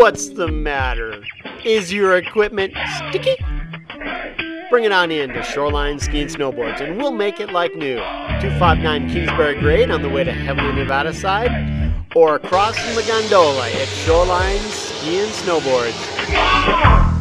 What's the matter? Is your equipment sticky? Bring it on in to Shoreline Ski and Snowboards and we'll make it like new. 259 Kingsbury Grade on the way to Heavenly, Nevada side, or across from the gondola at Shoreline Ski and Snowboards.